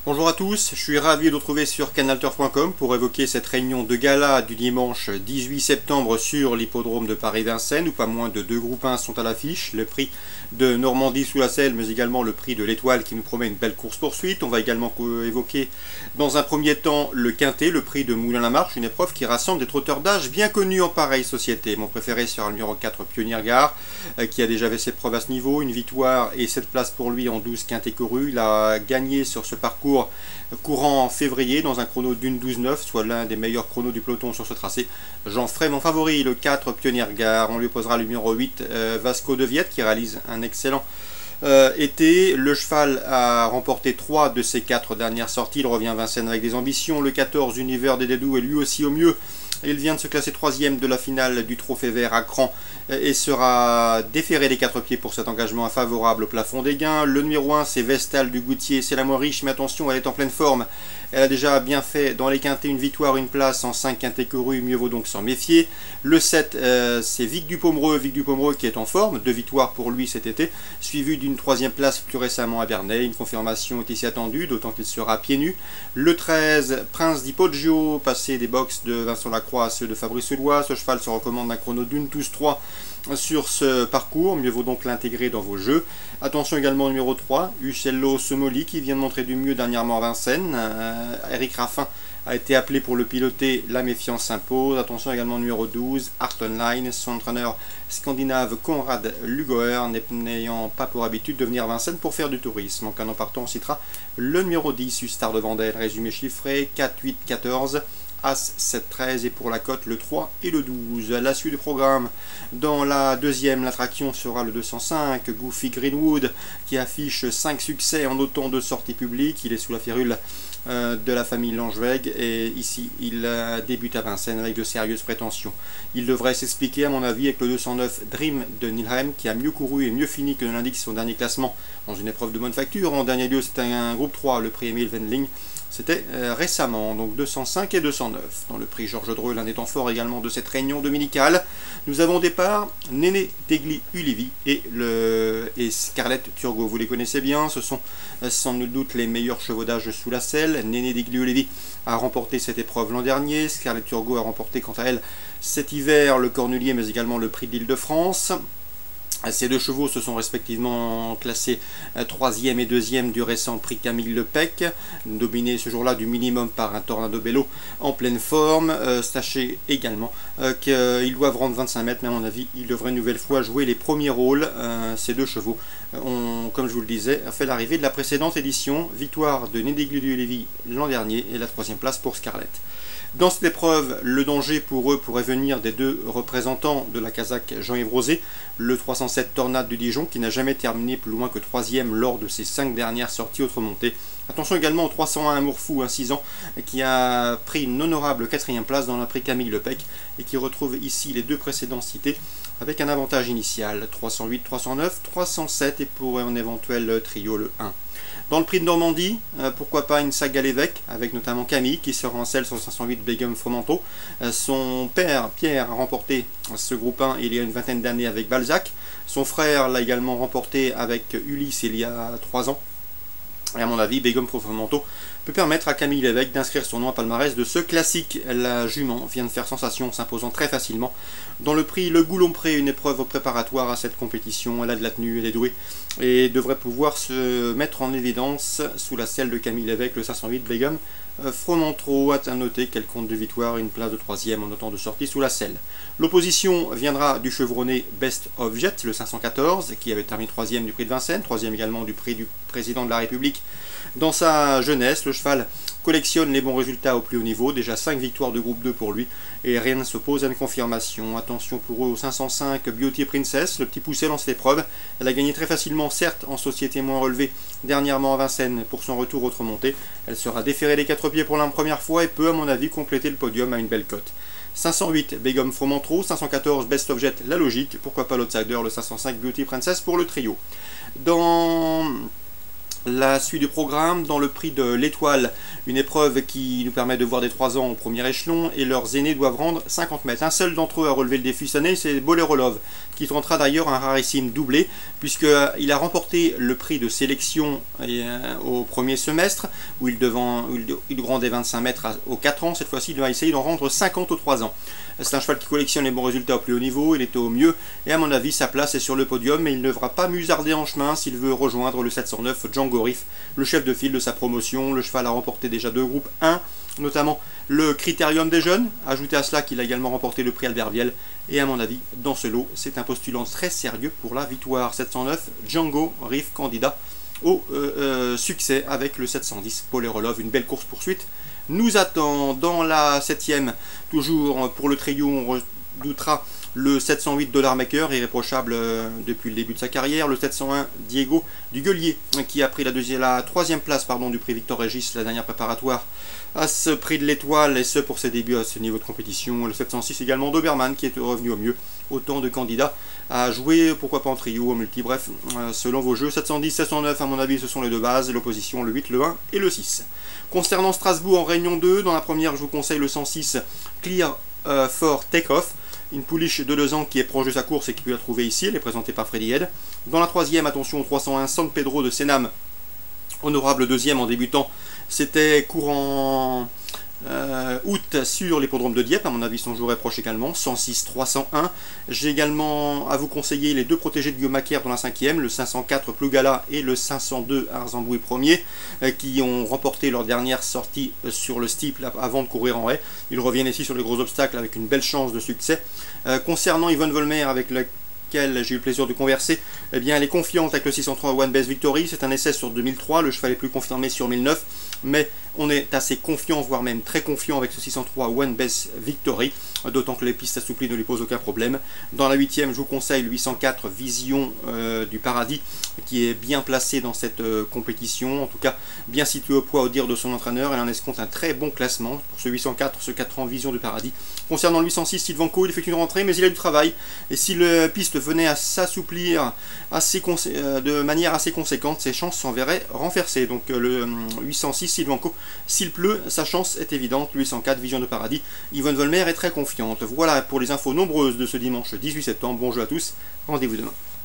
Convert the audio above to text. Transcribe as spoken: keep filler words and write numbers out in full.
Bonjour à tous, je suis ravi de vous retrouver sur canal turf point com pour évoquer cette réunion de gala du dimanche dix-huit septembre sur l'hippodrome de Paris-Vincennes où pas moins de deux groupes un sont à l'affiche, le prix de Normandie sous la selle mais également le prix de l'Étoile qui nous promet une belle course-poursuite. On va également évoquer dans un premier temps le Quintet, le prix de Moulin-la-Marche, une épreuve qui rassemble des trotteurs d'âge bien connus en pareille société. Mon préféré sera le numéro quatre Pionnier Gare qui a déjà fait ses preuves à ce niveau, une victoire et sept places pour lui en douze Quintet couru. Il a gagné sur ce parcours courant en février dans un chrono d'une douze neuf, soit l'un des meilleurs chronos du peloton sur ce tracé. J'en ferai mon favori, le quatre Pionnier Gare. On lui opposera le numéro huit euh, Vasco de Viette qui réalise un excellent euh, été. Le cheval a remporté trois de ses quatre dernières sorties. Il revient à Vincennes avec des ambitions. Le quatorze Univers des Dédous est lui aussi au mieux. Il vient de se classer troisième de la finale du Trophée Vert à Cran et sera déféré des quatre pieds pour cet engagement favorable au plafond des gains. Le numéro un, c'est Vestal du Goutier, c'est la moins riche, mais attention, elle est en pleine forme. Elle a déjà bien fait dans les quintés une victoire, une place en cinq quintés courus, mieux vaut donc s'en méfier. Le sept, euh, c'est Vic du Pomereux, Vic du Pomereux qui est en forme, deux victoires pour lui cet été, suivi d'une troisième place plus récemment à Bernay. Une confirmation est ici attendue, d'autant qu'il sera pieds nus. Le treize, Prince di Poggio, passé des box de Vincent Lacroix à ceux de Fabrice Lois. Ce cheval se recommande d'un chrono d'une douze trois sur ce parcours, mieux vaut donc l'intégrer dans vos jeux. Attention également au numéro trois, Uccello Somoli qui vient de montrer du mieux dernièrement à Vincennes. Euh, Eric Raffin a été appelé pour le piloter, la méfiance s'impose. Attention également au numéro douze, Art Online, son entraîneur scandinave Konrad Lugoer n'ayant pas pour habitude de venir à Vincennes pour faire du tourisme. En cas en partant, on citera le numéro dix, Star de Vendel, résumé chiffré, quatre huit quatorze. As sept treize et pour la cote le trois et le douze. La suite du programme, dans la deuxième, l'attraction sera le deux cent cinq Goofy Greenwood qui affiche cinq succès en autant de sorties publiques. Il est sous la férule euh, de la famille Langeveg et ici il euh, débute à Vincennes avec de sérieuses prétentions. Il devrait s'expliquer à mon avis avec le deux cent neuf Dream de Nilheim qui a mieux couru et mieux fini que ne l'indique son dernier classement dans une épreuve de bonne facture. En dernier lieu c'est un groupe trois, le prix Emile Wendling. C'était euh, récemment, donc deux cent cinq et deux cent neuf. Dans le prix Georges Dreux, l'un des temps forts également de cette réunion dominicale, nous avons au départ Néné Degli Ulevi et, le, et Scarlett Turgot. Vous les connaissez bien, ce sont euh, sans nul doute les meilleurs chevaux d'âge sous la selle. Néné Degli Ulevi a remporté cette épreuve l'an dernier. Scarlett Turgot a remporté quant à elle cet hiver le Cornulier, mais également le prix d'Île-de-France. Ces deux chevaux se sont respectivement classés troisième et deuxième du récent prix Camille Lepec, dominé ce jour-là du minimum par un Tornado Bello en pleine forme. Euh, sachez également euh, qu'ils doivent rendre vingt-cinq mètres, mais à mon avis, ils devraient une nouvelle fois jouer les premiers rôles. Euh, ces deux chevaux ont, comme je vous le disais, fait l'arrivée de la précédente édition. Victoire de Nédéglu-Lévy l'an dernier et la troisième place pour Scarlett. Dans cette épreuve, le danger pour eux pourrait venir des deux représentants de la casaque Jean-Yves Rosé, le trois cent sept Tornade du Dijon qui n'a jamais terminé plus loin que troisième lors de ses cinq dernières sorties autres montées. Attention également au trois cent un Amour Fou, un six ans, qui a pris une honorable quatrième place dans la prix Camille Lepec et qui retrouve ici les deux précédents cités avec un avantage initial, trois cent huit, trois cent neuf, trois cent sept et pour un éventuel trio le un. Dans le prix de Normandie, euh, pourquoi pas une saga à l'évêque, avec notamment Camille qui sera en selle sur cinq cent huit Begum Fromenteau. Euh, son père, Pierre, a remporté ce groupe un il y a une vingtaine d'années avec Balzac. Son frère l'a également remporté avec Ulysse il y a trois ans. Et à mon avis, Begum Fromenteau peut permettre à Camille Lévesque d'inscrire son nom à palmarès de ce classique. La jument vient de faire sensation, s'imposant très facilement. Dans le prix Le Goulompré, une épreuve préparatoire à cette compétition, elle a de la tenue, elle est douée et devrait pouvoir se mettre en évidence sous la selle de Camille Lévesque, le cinq cent huit Begum Fromenteau. À noter qu'elle compte deux victoires et une place de troisième en autant de sorties sous la selle. L'opposition viendra du chevronné Best of Jet, le cinq cent quatorze, qui avait terminé troisième du prix de Vincennes, troisième également du prix du président de la République. Dans sa jeunesse, le cheval collectionne les bons résultats au plus haut niveau, déjà cinq victoires de groupe deux pour lui, et rien ne s'oppose à une confirmation. Attention pour eux au cinq cent cinq Beauty Princess, le petit poussé dans cette épreuve. Elle a gagné très facilement, certes en société moins relevée, dernièrement à Vincennes pour son retour autre montée. Elle sera déférée des quatre pieds pour la première fois et peut à mon avis compléter le podium à une belle cote. cinq cent huit Begum Fromenteau, cinq cent quatorze Best of Jet, la logique, pourquoi pas l'outsider, le cinq cent cinq Beauty Princess pour le trio. Dans la suite du programme, dans le prix de l'Étoile, une épreuve qui nous permet de voir des trois ans au premier échelon et leurs aînés doivent rendre cinquante mètres. Un seul d'entre eux a relevé le défi cette année, c'est Bolero Love, qui tentera d'ailleurs un rarissime doublé, puisqu'il a remporté le prix de sélection au premier semestre, où il, devant, où il rendait vingt-cinq mètres aux quatre ans. Cette fois-ci, il va essayer d'en rendre cinquante aux trois ans. C'est un cheval qui collectionne les bons résultats au plus haut niveau, il était au mieux, et à mon avis, sa place est sur le podium, mais il ne devra pas musarder en chemin s'il veut rejoindre le sept cent neuf Django Riff, le chef de file de sa promotion. Le cheval a remporté déjà deux groupes un, notamment le Critérium des jeunes. Ajoutez à cela qu'il a également remporté le prix Albert Viel, et à mon avis, dans ce lot, c'est un postulant très sérieux pour la victoire. sept cent neuf Django Riff, candidat au euh, euh, succès avec le sept cent dix Polerolov. Une belle course-poursuite nous attend. Dans la septième, toujours pour le trio, on redoutera le sept cent huit Dollar Maker, irréprochable euh, depuis le début de sa carrière. Le sept cent un Diego du Gueulier, qui a pris la, deuxième, la troisième place pardon, du prix Victor Régis, la dernière préparatoire à ce prix de l'étoile, et ce pour ses débuts à ce niveau de compétition. Le sept cent six également d'Oberman, qui est revenu au mieux. Autant de candidats à jouer, pourquoi pas en trio, en multi, bref, euh, selon vos jeux. sept cent dix, sept cent neuf, à mon avis, ce sont les deux bases. L'opposition, le huit, le un et le six. Concernant Strasbourg en Réunion deux, dans la première, je vous conseille le cent six Clear euh, for Takeoff. Une pouliche de deux ans qui est proche de sa course et qui peut la trouver ici. Elle est présentée par Freddy Head. Dans la troisième, attention au trois cent un San Pedro de Senam. Honorable deuxième en débutant. C'était courant euh, août sur l'hippodrome de Dieppe. À mon avis, son jour est proche également. cent six, trois cent un. J'ai également à vous conseiller les deux protégés de Guillaume Macaire dans la cinquième, le cinq cent quatre Plugala et le cinq cent deux Arzamboué premier, euh, qui ont remporté leur dernière sortie euh, sur le steeple avant de courir en haie. Ils reviennent ici sur les gros obstacles avec une belle chance de succès. Euh, concernant Yvonne Volmer, avec la j'ai eu le plaisir de converser, eh bien, elle est confiante avec le six cent trois One Best Victory. C'est un essai sur deux mille trois, le cheval est plus confirmé sur mille neuf, mais on est assez confiant, voire même très confiant avec ce six cent trois One Best Victory, d'autant que les pistes assouplies ne lui posent aucun problème. Dans la huitième, je vous conseille le huit cent quatre Vision euh, du Paradis, qui est bien placé dans cette euh, compétition, en tout cas bien situé au poids au dire de son entraîneur. Elle en escompte un très bon classement pour ce huit cent quatre, ce quatre ans Vision du Paradis. Concernant le huit cent six, Sylvanco, il effectue une rentrée, mais il a du travail, et si la piste venait à s'assouplir euh, de manière assez conséquente, ses chances s'en verraient renversées. Donc euh, le euh, huit cent six Sylvanco, s'il pleut, sa chance est évidente. Le huit cent quatre Vision de Paradis, Yvonne Volmer est très confiante. Voilà pour les infos nombreuses de ce dimanche dix-huit septembre. Bon jeu à tous, rendez-vous demain.